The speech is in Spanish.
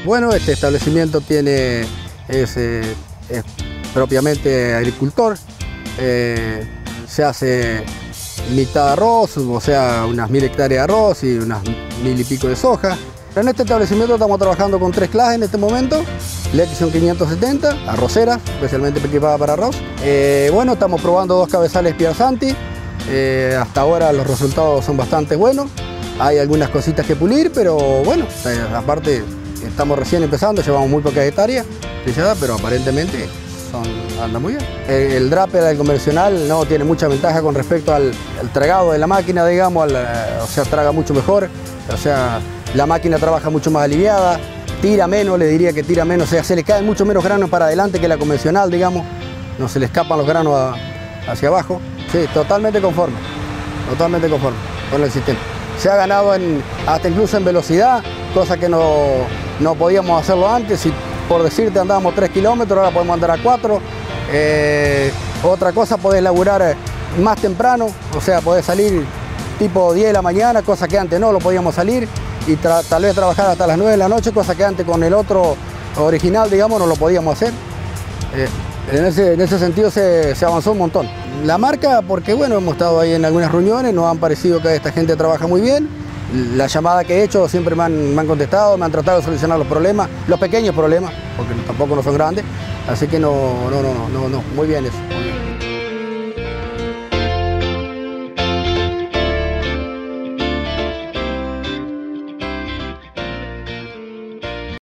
Bueno, este establecimiento es propiamente agricultor. Se hace mitad de arroz, o sea, unas 1000 hectáreas de arroz y unas 1000 y pico de soja. En este establecimiento estamos trabajando con 3 clases en este momento. Lexion 570, arroceras, especialmente equipada para arroz. Bueno, estamos probando 2 cabezales Piazzanti. Hasta ahora los resultados son bastante buenos. Hay algunas cositas que pulir, pero bueno, aparte estamos recién empezando, llevamos muy pocas hectáreas, pero aparentemente anda muy bien. El draper, el convencional, no tiene mucha ventaja con respecto al tragado de la máquina, digamos, o sea, traga mucho mejor, o sea, la máquina trabaja mucho más aliviada, tira menos, le diría que tira menos, o sea, se le caen mucho menos granos para adelante que la convencional, digamos, no se le escapan los granos hacia abajo. Sí, totalmente conforme con el sistema. Se ha ganado hasta incluso en velocidad, cosa que no podíamos hacerlo antes. Si por decirte andábamos 3 kilómetros, ahora podemos andar a 4. Otra cosa, podés laburar más temprano, o sea, podés salir tipo 10 de la mañana, cosa que antes no lo podíamos salir, y tal vez trabajar hasta las 9 de la noche, cosa que antes con el otro original, digamos, no lo podíamos hacer. En ese sentido se avanzó un montón. La marca, porque bueno, hemos estado ahí en algunas reuniones, nos han parecido que esta gente trabaja muy bien. La llamada que he hecho siempre me han contestado, me han tratado de solucionar los problemas, los pequeños problemas, porque tampoco no son grandes. Así que no, muy bien eso. Muy bien.